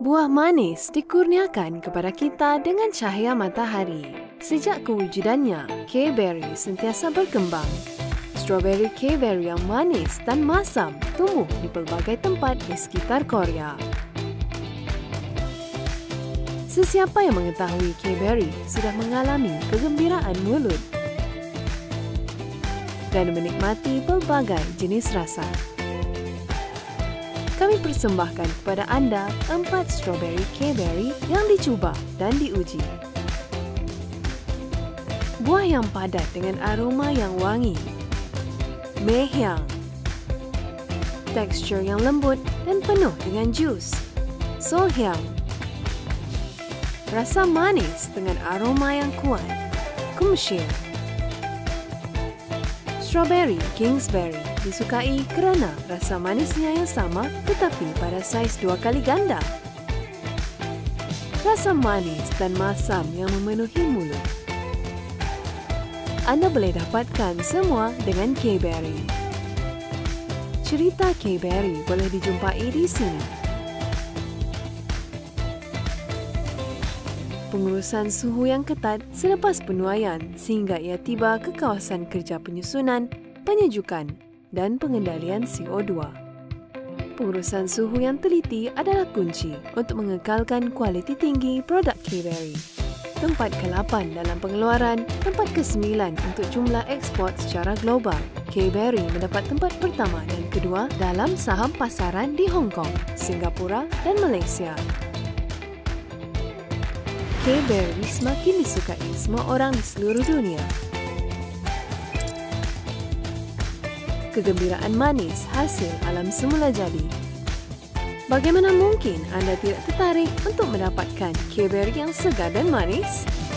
Buah manis dikurniakan kepada kita dengan cahaya matahari. Sejak kewujudannya, K-berry sentiasa berkembang. Strawberry K-berry yang manis dan masam tumbuh di pelbagai tempat di sekitar Korea. Sesiapa yang mengetahui K-berry sudah mengalami kegembiraan mulut dan menikmati pelbagai jenis rasa. Kami persembahkan kepada anda 4 strawberry K-berry yang dicuba dan diuji. Buah yang padat dengan aroma yang wangi, mehyang, tekstur yang lembut dan penuh dengan jus, sohyang, rasa manis dengan aroma yang kuat, kumshir. Strawberry Kingsberry disukai kerana rasa manisnya yang sama tetapi pada saiz 2 kali ganda. Rasa manis dan masam yang memenuhi mulut. Anda boleh dapatkan semua dengan K-berry. Cerita K-berry boleh dijumpai di sini. Pengurusan suhu yang ketat selepas penuaian sehingga ia tiba ke kawasan kerja penyusunan, penyejukan dan pengendalian CO2. Pengurusan suhu yang teliti adalah kunci untuk mengekalkan kualiti tinggi produk K-berry. Tempat ke-8 dalam pengeluaran, tempat ke-9 untuk jumlah ekspor secara global. K-berry mendapat tempat pertama dan kedua dalam saham pasaran di Hong Kong, Singapura dan Malaysia. K-berry semakin disukai semua orang di seluruh dunia. Kegembiraan manis hasil alam semula jadi. Bagaimana mungkin anda tidak tertarik untuk mendapatkan K-berry yang segar dan manis?